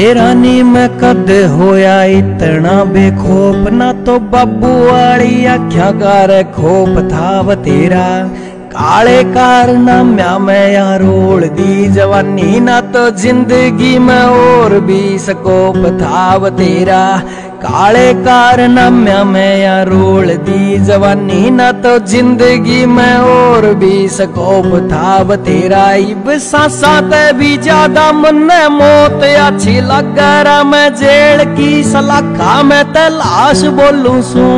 बेरानी में कद होया इतना बेखोप, ना तो बाबू वाली आख्या कर खोप था बतेरा। काले कारनाम्या में यार रोल दी जवानी, ना तो जिंदगी में और भी स्कोप था बतेरा। काले कारनाम्या में यार रोल दी जवानी, ना तो जिंदगी में और भी स्कोप था बतेरा। इब सांसा ते भी ज्यादा मन मौत अच्छी लग रहा, मैं जेल की सलाखा में तलाश बोलूं सू।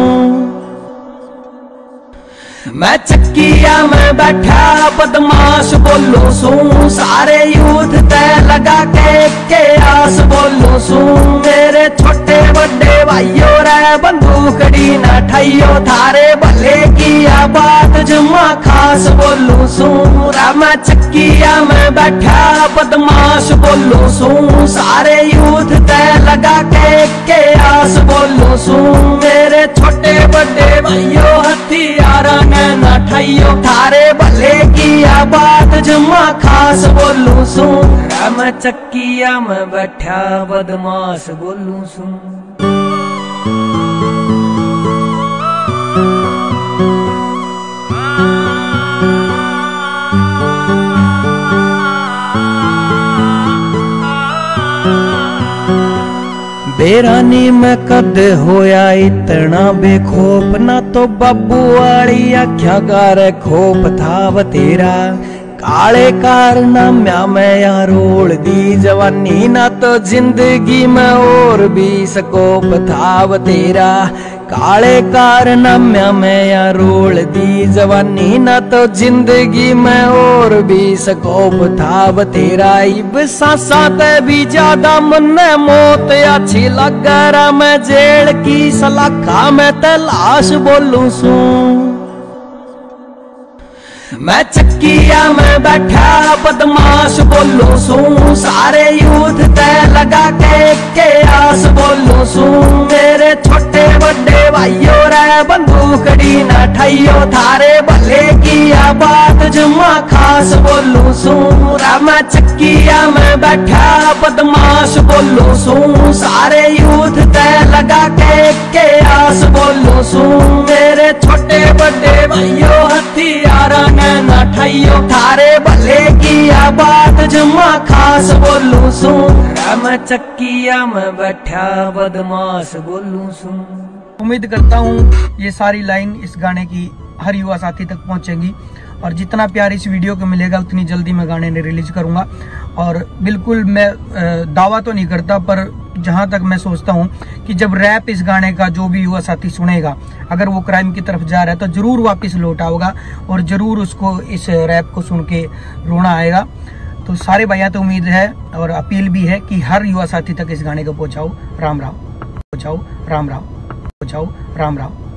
मैं चक्किया में बैठा बदमाश बोलूं सू, सारे यूथ तय लगा के आस बोलूं सू। मेरे छोटे बड़े भाइयों रे बंदूकड़ी न ठाइयो, थारे भले की बात जमा खास बोलूं सू। मैं चक्किया में बैठा बदमाश बोलूं सू, सारे यूथ तय लगा के आस बोलूं सू। मेरे छोटे बड़े भाइयों हथियार न ठाइयो, थारे भले की बात जमा खास बोलूं सू। मैं चक्किया में बैठा बदमाश बोलूं सू। बेरानी में कद होया इतना बेखोप, ना तो बाबू वाली आख्या कर खोप था बतेरा। काले कारनाम्या में यार रोल दी जवानी, ना तो जिंदगी में और भी स्कोप था बतेरा। काले कारनाम्या में यार रोल दी जवानी, ना तो जिंदगी में और भी स्कोप था बतेरा। इब सांसा ते भी ज्यादा मन मौत अच्छी लग रहा, मैं जेल की सलाखा में तलाश बोलूं सू। मैं चक्किया में बैठा बदमाश बोलूं सू, सारे यूथ तय लगा के आस बोलूं सू। मेरे छोटे बड़े भाइयों रे बंदूकड़ी न ठाइयो, थारे भले की बात जमा खास बोलूं सू। मैं चक्किया में बैठा बदमाश बोलूं सू, सारे यूथ तय लगा के आस बोलूं सू। मेरे छोटे बड़े भाइयों हथियार न ठाइयो, थारे भले की बात जमा खास बोलूं सू। मैं चक्किया में बैठा बदमाश बोलूं सू। उम्मीद करता हूँ ये सारी लाइन इस गाने की हर युवा साथी तक पहुंचेगी, और जितना प्यार इस वीडियो को मिलेगा उतनी जल्दी मैं गाने ने रिलीज करूंगा। और बिल्कुल मैं दावा तो नहीं करता, पर जहां तक मैं सोचता हूं कि जब रैप इस गाने का जो भी युवा साथी सुनेगा, अगर वो क्राइम की तरफ जा रहा है तो जरूर वापस लौट आओगा और जरूर उसको इस रैप को सुन के रोना आएगा। तो सारे भैया तो उम्मीद है और अपील भी है कि हर युवा साथी तक इस गाने को पहुंचाओ। राम राम पहुंचाओ, राम राम पहुंचाओ, राम राम।